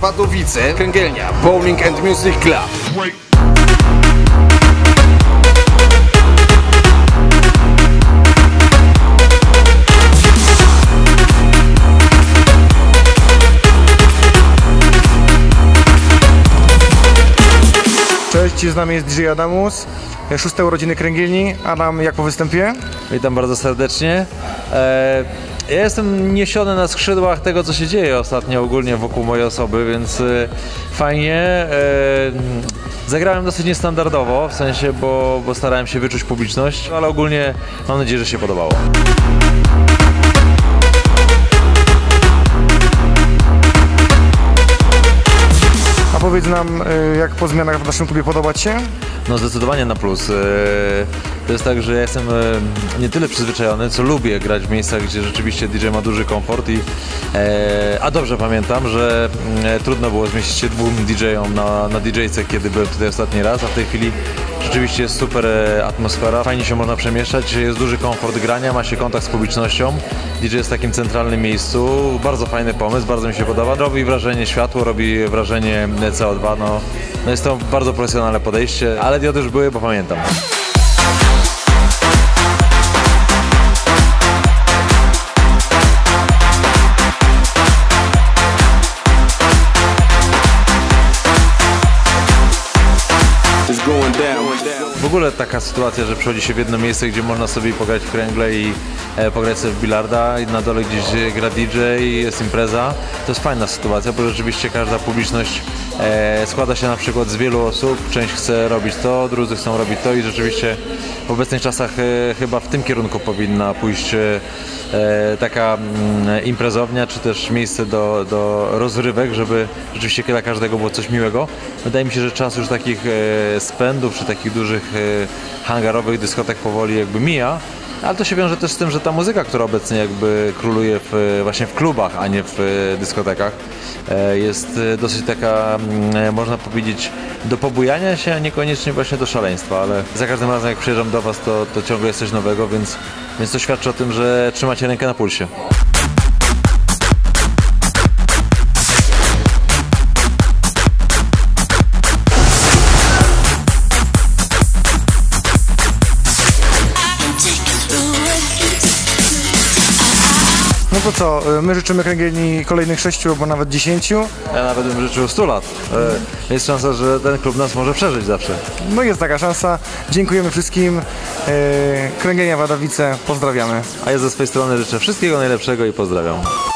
Wadowice, Kręgielnia, Bowling and Music Club. Cześć, z nami jest DJ Adamus, 6. urodziny Kręgielni. Adam, jak po występie? Witam bardzo serdecznie. Ja jestem niesiony na skrzydłach tego, co się dzieje ostatnio ogólnie wokół mojej osoby, więc fajnie. Zagrałem dosyć niestandardowo, w sensie, bo starałem się wyczuć publiczność, ale ogólnie mam nadzieję, że się podobało. A powiedz nam, jak po zmianach w naszym klubie podoba Ci się? No zdecydowanie na plus. To jest tak, że ja jestem nie tyle przyzwyczajony, co lubię grać w miejscach, gdzie rzeczywiście DJ ma duży komfort a dobrze pamiętam, że trudno było zmieścić się dwóm DJ-om na DJ-ce, kiedy byłem tutaj ostatni raz, a w tej chwili rzeczywiście jest super atmosfera, fajnie się można przemieszczać, jest duży komfort grania, ma się kontakt z publicznością, DJ jest w takim centralnym miejscu, bardzo fajny pomysł, bardzo mi się podoba, robi wrażenie światło, robi wrażenie CO2, no jest to bardzo profesjonalne podejście, ale diody już były, bo pamiętam. W ogóle taka sytuacja, że przychodzi się w jedno miejsce, gdzie można sobie pograć w kręgle i pograć sobie w bilarda i na dole gdzieś gra DJ i jest impreza. To jest fajna sytuacja, bo rzeczywiście każda publiczność składa się na przykład z wielu osób. Część chce robić to, drudzy chcą robić to i rzeczywiście w obecnych czasach chyba w tym kierunku powinna pójść taka imprezownia, czy też miejsce do rozrywek, żeby rzeczywiście dla każdego było coś miłego. Wydaje mi się, że czas już takich spędów, czy takich dużych hangarowych dyskotek powoli jakby mija, ale to się wiąże też z tym, że ta muzyka, która obecnie jakby króluje właśnie w klubach, a nie w dyskotekach, jest dosyć taka, można powiedzieć, do pobujania się, a niekoniecznie właśnie do szaleństwa, ale za każdym razem jak przyjeżdżam do Was, to ciągle jest coś nowego, więc to świadczy o tym, że trzymacie rękę na pulsie. No to co, my życzymy Kręgielni kolejnych 6 albo nawet 10. Ja nawet bym życzył 100 lat. Jest szansa, że ten klub nas może przeżyć zawsze. No jest taka szansa. Dziękujemy wszystkim. Kręgielnia Wadowice, pozdrawiamy. A ja ze swojej strony życzę wszystkiego najlepszego i pozdrawiam.